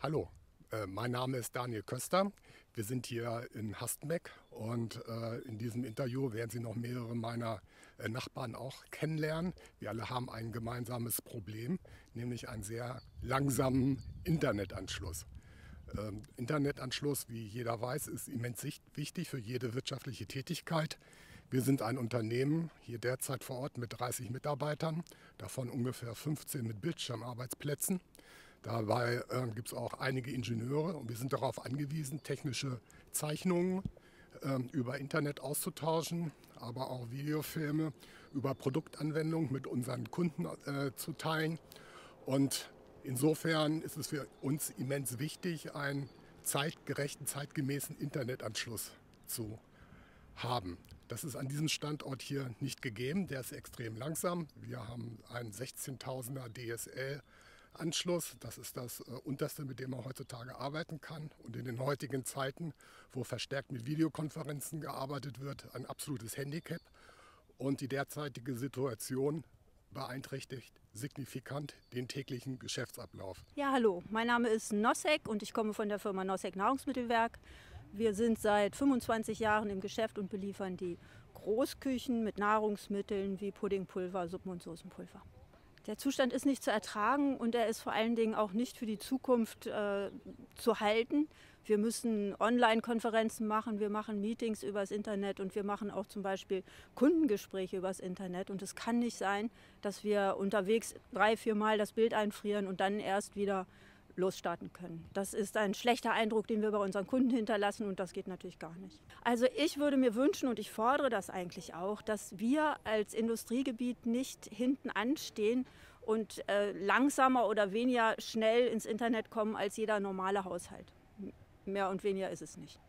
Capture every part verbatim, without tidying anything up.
Hallo, äh, mein Name ist Daniel Köster. Wir sind hier in Hastenbeck und äh, in diesem Interview werden Sie noch mehrere meiner äh, Nachbarn auch kennenlernen. Wir alle haben ein gemeinsames Problem, nämlich einen sehr langsamen Internetanschluss. Ähm, Internetanschluss, wie jeder weiß, ist immens sich- wichtig für jede wirtschaftliche Tätigkeit. Wir sind ein Unternehmen, hier derzeit vor Ort mit dreißig Mitarbeitern, davon ungefähr fünfzehn mit Bildschirmarbeitsplätzen. Dabei äh, gibt es auch einige Ingenieure und wir sind darauf angewiesen, technische Zeichnungen ähm, über Internet auszutauschen, aber auch Videofilme über Produktanwendungen mit unseren Kunden äh, zu teilen. Und insofern ist es für uns immens wichtig, einen zeitgerechten, zeitgemäßen Internetanschluss zu haben. Das ist an diesem Standort hier nicht gegeben. Der ist extrem langsam. Wir haben einen sechzehntausender D S L-Anschluss. Das ist das äh, unterste, mit dem man heutzutage arbeiten kann. Und in den heutigen Zeiten, wo verstärkt mit Videokonferenzen gearbeitet wird, ein absolutes Handicap. Und die derzeitige Situation beeinträchtigt signifikant den täglichen Geschäftsablauf. Ja, hallo, mein Name ist Nossek und ich komme von der Firma Nossek Nahrungsmittelwerk. Wir sind seit fünfundzwanzig Jahren im Geschäft und beliefern die Großküchen mit Nahrungsmitteln wie Puddingpulver, Suppen- und Soßenpulver. Der Zustand ist nicht zu ertragen und er ist vor allen Dingen auch nicht für die Zukunft äh, zu halten. Wir müssen Online-Konferenzen machen, wir machen Meetings übers Internet und wir machen auch zum Beispiel Kundengespräche übers Internet. Und es kann nicht sein, dass wir unterwegs drei, vier Mal das Bild einfrieren und dann erst wieder losstarten können. Das ist ein schlechter Eindruck, den wir bei unseren Kunden hinterlassen und das geht natürlich gar nicht. Also ich würde mir wünschen und ich fordere das eigentlich auch, dass wir als Industriegebiet nicht hinten anstehen und äh, langsamer oder weniger schnell ins Internet kommen als jeder normale Haushalt. Mehr und weniger ist es nicht.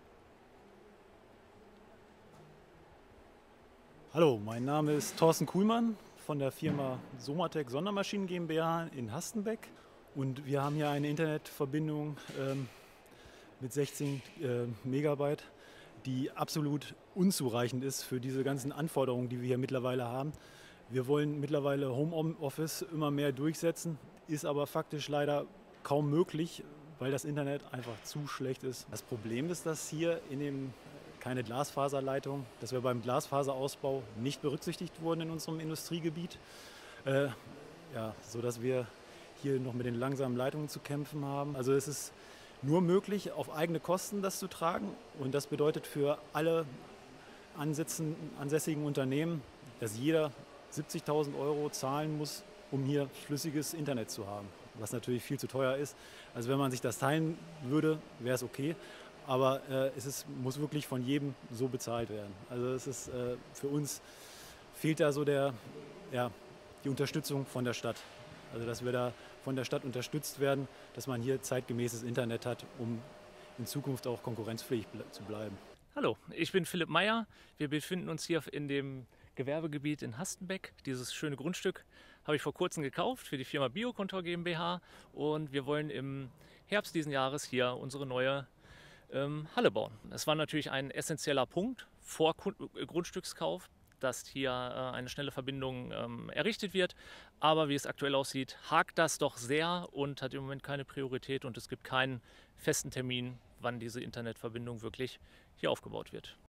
Hallo, mein Name ist Thorsten Kuhlmann von der Firma Somatec Sondermaschinen GmbH in Hastenbeck. Und wir haben hier eine Internetverbindung ähm, mit sechzehn äh, Megabyte, die absolut unzureichend ist für diese ganzen Anforderungen, die wir hier mittlerweile haben. Wir wollen mittlerweile Homeoffice immer mehr durchsetzen, ist aber faktisch leider kaum möglich, weil das Internet einfach zu schlecht ist. Das Problem ist, dass hier in dem keine Glasfaserleitung, dass wir beim Glasfaserausbau nicht berücksichtigt wurden in unserem Industriegebiet, äh, ja, sodass wir hier noch mit den langsamen Leitungen zu kämpfen haben. Also es ist nur möglich, auf eigene Kosten das zu tragen. Und das bedeutet für alle ansitzen, ansässigen Unternehmen, dass jeder siebzigtausend Euro zahlen muss, um hier flüssiges Internet zu haben. Was natürlich viel zu teuer ist. Also wenn man sich das teilen würde, wäre es okay. Aber äh, es ist, muss wirklich von jedem so bezahlt werden. Also es ist, äh, für uns fehlt da so der, ja, die Unterstützung von der Stadt. Also dass wir da von der Stadt unterstützt werden, dass man hier zeitgemäßes Internet hat, um in Zukunft auch konkurrenzfähig ble- zu bleiben. Hallo, ich bin Philipp Meyer. Wir befinden uns hier in dem Gewerbegebiet in Hastenbeck. Dieses schöne Grundstück habe ich vor kurzem gekauft für die Firma Biocontor GmbH und wir wollen im Herbst diesen Jahres hier unsere neue ähm, Halle bauen. Es war natürlich ein essentieller Punkt vor Kun- Grundstückskauf, dass hier äh, eine schnelle Verbindung ähm, errichtet wird. Aber wie es aktuell aussieht, hakt das doch sehr und hat im Moment keine Priorität und es gibt keinen festen Termin, wann diese Internetverbindung wirklich hier aufgebaut wird.